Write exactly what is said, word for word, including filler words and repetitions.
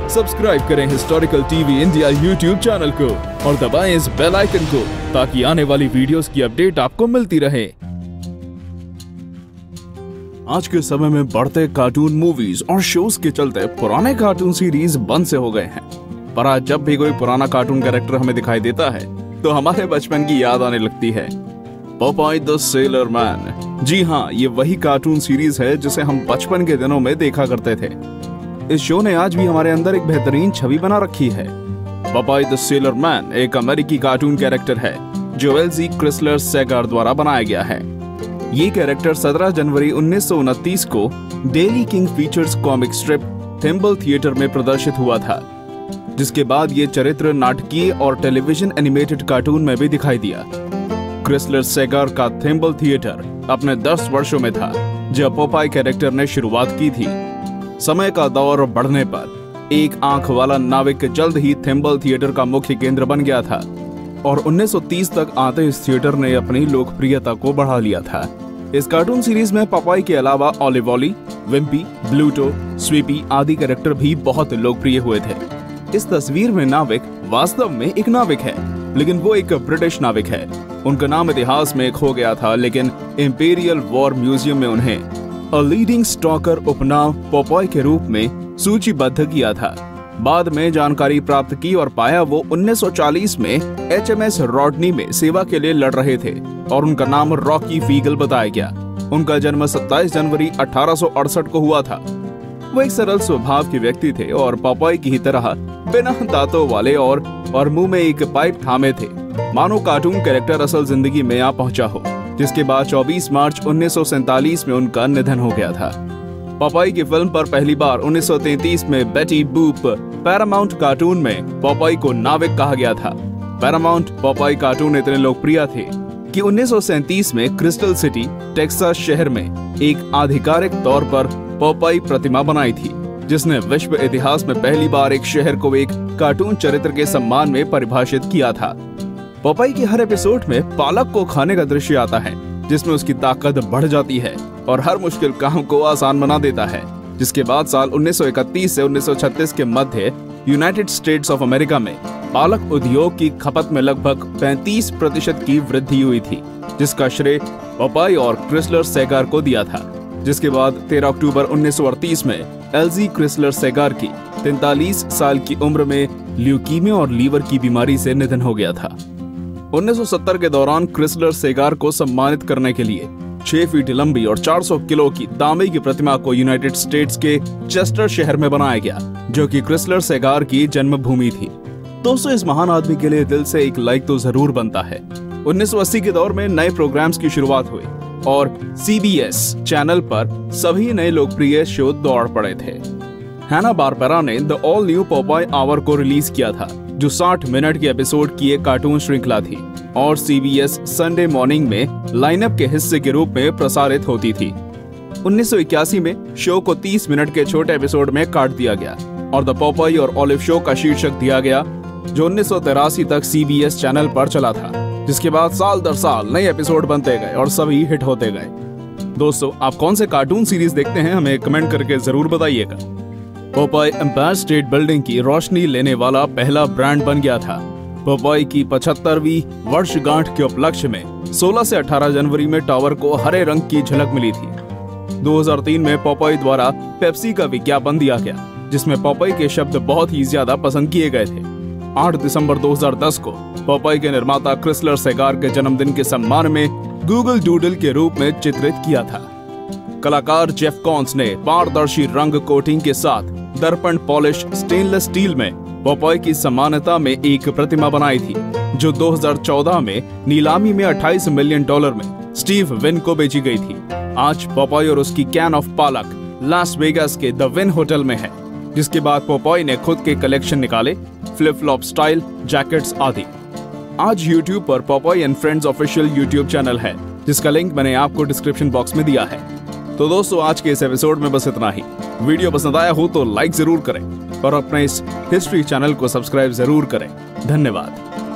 Subscribe करें historical TV India YouTube channel को और दबाएं इस बेल आइकन को ताकि आने वाली वीडियोस की अपडेट आपको मिलती रहे। आज के समय में बढ़ते कार्टून मूवीज और शोज के चलते पुराने कार्टून सीरीज बंद से हो गए हैं, पर आज जब भी कोई पुराना कार्टून कैरेक्टर हमें दिखाई देता है तो हमारे बचपन की याद आने लगती है। पोपाई द सेलर मैन, जी हाँ, ये वही कार्टून सीरीज है जिसे हम बचपन के दिनों में देखा करते थे। इस शो ने आज भी हमारे अंदर एक बेहतरीन छवि बना रखी है। पोपाई द सेलर मैन एक अमेरिकी कार्टून कैरेक्टर है जो एलजी क्रिसलर सेगार द्वारा बनाया गया है। ये कैरेक्टर सत्रह जनवरी उन्नीस सौ उनतीस को Daily King Features comic strip Thimble Theatre में प्रदर्शित हुआ था, जिसके बाद ये चरित्र नाटकीय और टेलीविजन एनिमेटेड कार्टून में भी दिखाई दिया। क्रिसलर सेगार का थिम्बल थिएटर अपने दस वर्षों में था जब पोपाई कैरेक्टर ने शुरुआत की थी। समय का दौर बढ़ने पर एक आंख वाला नाविक जल्द ही थिम्बल थिएटर का मुख्य केंद्र बन गया था और उन्नीस सौ तीस तक आते इस थिएटर ने अपनी लोकप्रियता को बढ़ा लिया था। इस कार्टून सीरीज में पोपाई के अलावा ओलिवॉली, विम्पी, ब्लूटो, स्वीपी आदि कैरेक्टर भी बहुत लोकप्रिय हुए थे। इस तस्वीर में नाविक वास्तव में एक नाविक है, लेकिन वो एक ब्रिटिश नाविक है। उनका नाम इतिहास में खो गया था, लेकिन इंपीरियल वॉर म्यूजियम में उन्हें अ लीडिंग स्टॉकर उपनाम पोपाई के रूप में सूचीबद्ध किया था। बाद में जानकारी प्राप्त की और पाया वो उन्नीस सौ चालीस में एचएमएस रॉडनी में सेवा के लिए लड़ रहे थे और उनका नाम रॉकी फीगल बताया गया। उनका जन्म सत्ताईस जनवरी अठारह सौ अड़सठ को हुआ था। वो एक सरल स्वभाव के व्यक्ति थे और पोपाई की ही तरह बिना दांतों वाले और और मुंह में एक पाइप थामे थे, मानो कार्टून कैरेक्टर असल जिंदगी में आ पहुंचा हो। जिसके बाद चौबीस मार्च उन्नीस सौ सैंतालीस में उनका निधन हो गया था। पोपाई की फिल्म पर पहली बार उन्नीस सौ तैंतीस में बेटी बूप पैरामाउंट कार्टून में पोपाई को नाविक कहा गया था। पैरामाउंट पोपाई कार्टून इतने लोकप्रिय थे कि उन्नीस सौ सैंतीस में क्रिस्टल सिटी टेक्सास शहर में एक आधिकारिक तौर पर पोपाई प्रतिमा बनाई थी, जिसने विश्व इतिहास में पहली बार एक शहर को एक कार्टून चरित्र के सम्मान में परिभाषित किया था। पोपाई के हर एपिसोड में पालक को खाने का दृश्य आता है, जिसमें उसकी ताकत बढ़ जाती है और हर मुश्किल काम को आसान बना देता है। जिसके बाद साल उन्नीस सौ इकतीस से उन्नीस सौ छत्तीस के मध्य यूनाइटेड स्टेट्स ऑफ अमेरिका में पालक उद्योग की खपत में लगभग पैंतीस प्रतिशत की वृद्धि हुई थी, जिसका श्रेय पोपाई और क्रिसलर सेगार को दिया था। जिसके बाद तेरह अक्टूबर उन्नीस सौ अड़तीस में एलजी क्रिसलर सेगार की तैंतालीस साल की उम्र में ल्यूकीमिया और लीवर की बीमारी से निधन हो गया था। उन्नीस सौ सत्तर के दौरान क्रिसलर सेगार को सम्मानित करने के लिए छह फीट लंबी और चार सौ किलो की तांबे की प्रतिमा को यूनाइटेड स्टेट्स के चेस्टर शहर में बनाया गया, जो कि क्रिसलर सेगार की जन्मभूमि थी। दोस्तों, इस महान आदमी के लिए दिल से एक लाइक तो जरूर बनता है। उन्नीस सौ अस्सी के दौर में नए प्रोग्राम्स की शुरुआत हुई और सीबीएस चैनल पर सभी नए लोकप्रिय शो दौड़ पड़े थे। हैना बारबेरा ने the all new Popeye hour को रिलीज किया था, जो साठ मिनट के एपिसोड की एक कार्टून श्रृंखला थी और सीबीएस संडे मॉर्निंग में लाइनअप के हिस्से के रूप में प्रसारित होती थी। उन्नीस सौ इक्यासी में शो को तीस मिनट के छोटे एपिसोड में काट दिया गया और द पोपाई और ऑलिव शो का शीर्षक दिया गया, जो उन्नीस सौ तिरासी तक सीबीएस चैनल पर चला था। जिसके बाद साल दर साल नए एपिसोड बनते गए और सभी हिट होते गए। दोस्तों, आप कौन से कार्टून सीरीज देखते हैं, हमें कमेंट करके जरूर बताइएगा। पोपाई एम्पायर स्टेट बिल्डिंग की रोशनी लेने वाला पहला ब्रांड बन गया था। पोपाई की पचहत्तरवीं वर्षगांठ के उपलक्ष्य में सोलह से अठारह जनवरी में टावर को हरे रंग की झलक मिली थी। दो हज़ार तीन में पोपाई द्वारा पेप्सी का विज्ञापन दिया गया, जिसमें पोपाई के शब्द बहुत ही ज्यादा पसंद किए गए थे। आठ दिसंबर दो हज़ार दस को पोपाई के निर्माता क्रिसलर सेगार के जन्मदिन के सम्मान में गूगल डूडल के रूप में चित्रित किया था। कलाकार जेफ कॉन्स ने पारदर्शी रंग कोटिंग के साथ दर्पण पॉलिश स्टेनलेस स्टील में पोपाई की समानता में एक प्रतिमा बनाई थी, जो दो हज़ार चौदह में नीलामी में अट्ठाईस मिलियन डॉलर में स्टीव विन को बेची गई थी। आज पोपाई और उसकी कैन ऑफ पालक लास वेगास के द विन होटल में है। जिसके बाद पोपाई ने खुद के कलेक्शन निकाले, फ्लिप फ्लॉप स्टाइल जैकेट्स आदि। आज यूट्यूब पर Popeye and friends official YouTube channel है, जिसका लिंक मैंने आपको डिस्क्रिप्शन बॉक्स में दिया है। तो दोस्तों, आज के इस एपिसोड में बस इतना ही। वीडियो पसंद आया हो तो लाइक जरूर करें और अपने इस हिस्ट्री चैनल को सब्सक्राइब जरूर करें। धन्यवाद।